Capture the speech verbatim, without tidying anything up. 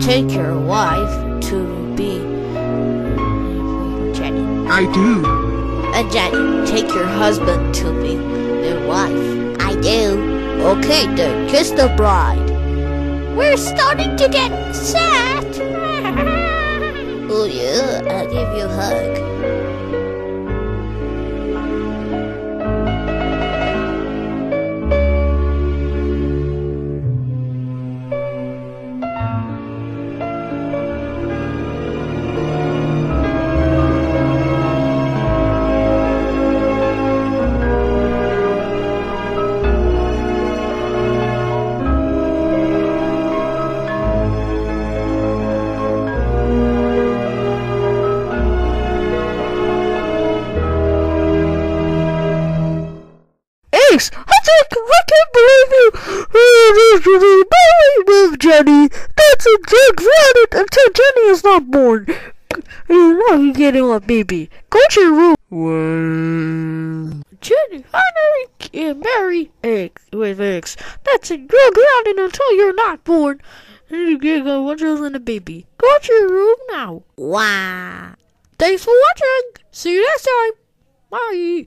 take your wife to be Jenny. I do. And Jenny, take your husband to be their wife. I do. Okay, then kiss the bride. We're starting to get sad. Oh yeah, I'll give you a hug. I think I can't believe you. Married with Jenny. That's a big planet until Jenny is not born. You know you're getting a baby. Go to your room. Well, Jenny, honey, can't marry eggs with eggs. That's a good grounding until you're not born. And you get a one child and a baby. Go to your room now. Wow. Thanks for watching. See you next time. Bye.